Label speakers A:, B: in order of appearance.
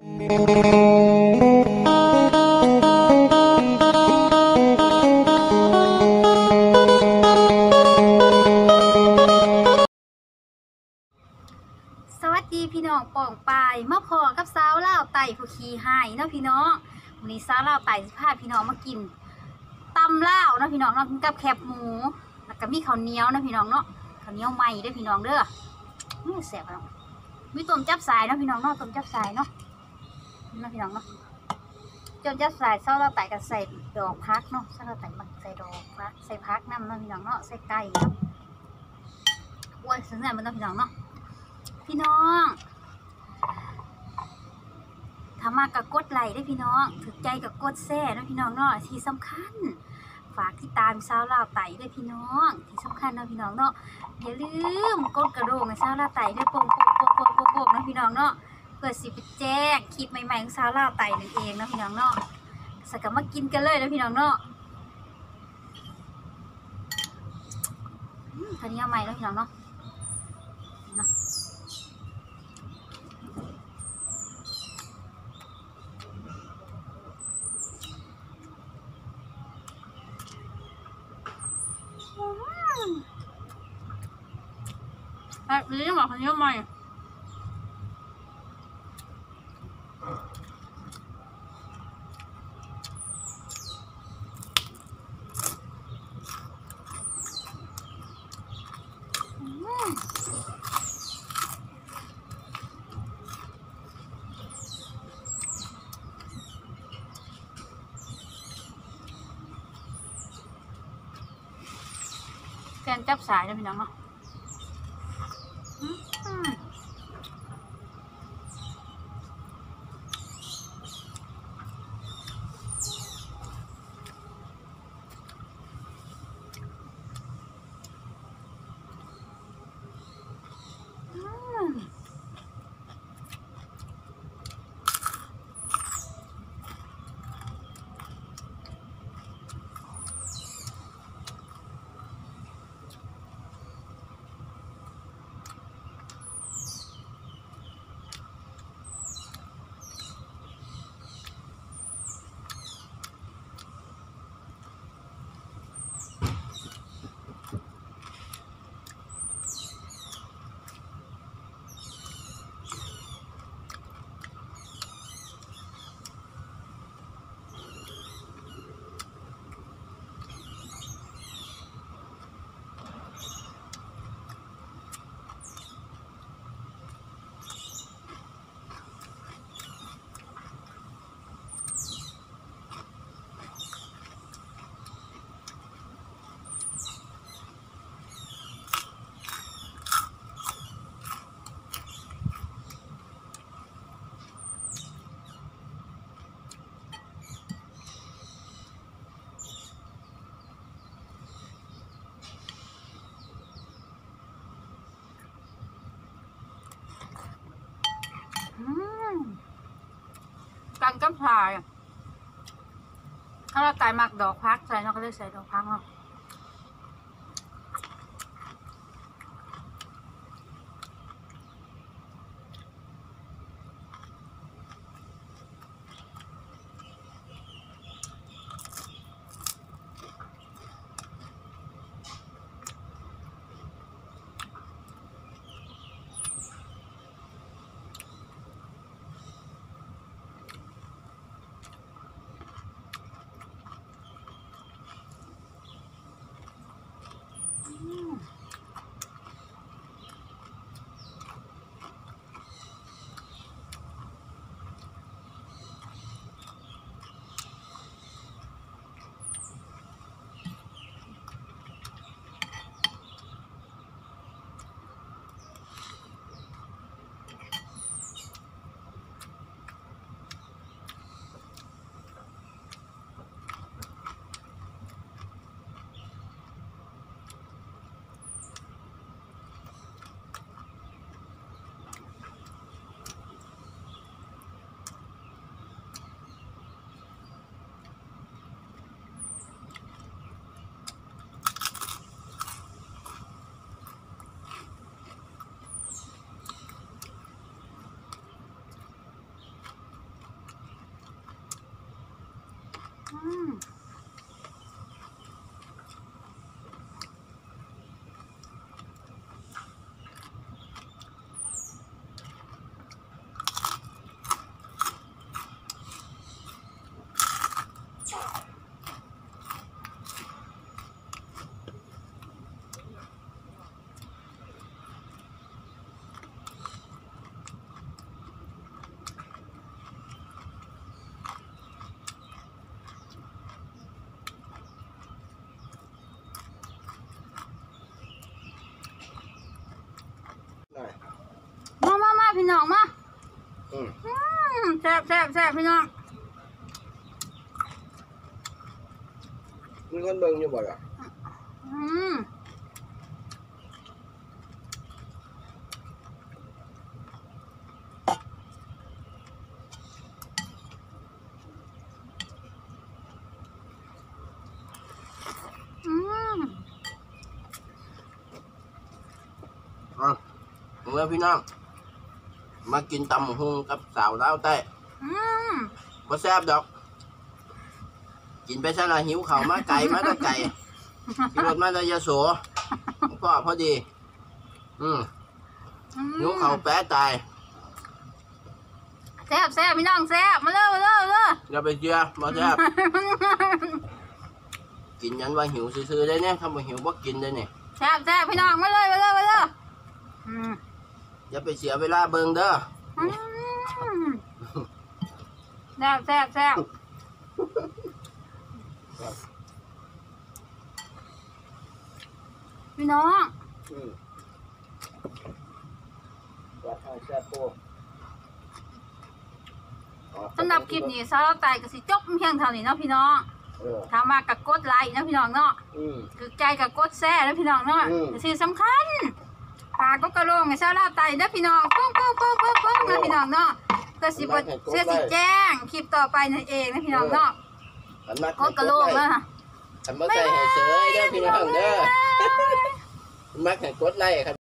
A: สวัสดีพี่น้องป่องปายมาพอกับสาวลาวไต่ผู้ขี้หายเนาะพี่น้องวันนี้สาวลาวไต่สิพาพี่น้องมากินตำลาวเนาะพี่น้องเนาะกินกับแคบหมูแล้วก็มีข้าวเหนียวเนาะพี่น้องเนาะข้าวเหนียวใหม่เด้อพี่น้องเด้อแซ่บเนาะมีต้มจับสายเนาะพี่น้องเนาะต้มจับสายเนาะพี่น้องเนาะต้มจับสายสาวลาวไต่ก็ใส่ดอกพักเนาะสาวลาวไต่มาใส่ดอกพักใส่พักน้ำเนาะพี่น้องเนาะใส่ไก่เนาะอ้วนสุดๆมันเนาะพี่น้องเนาะพี่น้องถ้ามากกับกดไลค์ได้พี่น้องถึกใจกับกดแซ่นะพี่น้องเนาะที่สำคัญฝากที่ตามสาวลาวไต่ด้วยพี่น้องที่สำคัญนะพี่น้องเนาะอย่าลืมกดกระโดงให้สาวลาวไต่ด้วยโป่งนะพี่น้องเนาะเพื่อสิไปแจ้งคลิปใหม่ๆของสาวลาวไต่นั่นเองนะพี่น้องเนาะสักกะมากินกันเลยนะพี่น้องเนาะคันนี้เอาใหม่แล้วพี่น้องเนาะนี่บอกคันนี้เอาใหม่แกงจับสายนะพี่น้องเนาะกันกับสายถ้าเราไก่หมักดอกพักใส่เราก็เลยใส่ดอกพักเนาะมาพี่น้องมาแซ่บพี่น้อง
B: มีคนเบิ่งอยู่บ่ล่ะเมื่อพี่น้องมากินตำหุงกับสาวลาวใต้บ่แซ่บดอกกินไปซะละหิวข้าวมาไก่มาตะไก่ขี่รถมาตะยะโสพ่อพอดีหิวข้าวแปะตาย
A: แซ่บพี่น้องแซ่บมาเลย
B: อย่าไปเชื่อบ่แซ่บกินยันว่าหิวซื่อๆได้เนี่ยถ้าบ่หิวบ่กินได้เนี่ย
A: แซ่บพี่น้องมาเลย
B: อย่าไปเสียเวลาเบิ่งเด้อ
A: แซ่บพี่น้องสำหรับคลิปนี้สาวไต่ก็สิจบเพียงเท่านี้เนาะพี่น้องถามมากับกดไลค์นะพี่น้องเนาะคือใจกับกดแซ่นะพี่น้องเนาะสิ่งสำคัญปากก็กระโลงไอ้สาวไต่นะพี่น้องปุ๊บนะพี่น้องเนาะก็สิแจ้งคลิปต่อไปนั่นเองนะพี่น้องเนาะก็กระโลงแล้วค่ะ
B: ทำมาใส่ให้เสยเด้อพี่น้องเด้อมักให้กดไลค์ครับ